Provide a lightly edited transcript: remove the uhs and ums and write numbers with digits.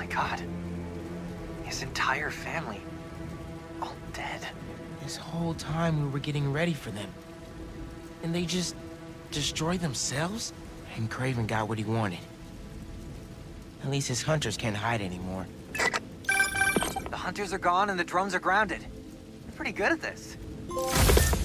my god. His entire family. All dead. This whole time we were getting ready for them. And they just destroyed themselves? And Kraven got what he wanted. At least his hunters can't hide anymore. The hunters are gone and the drones are grounded. They're pretty good at this.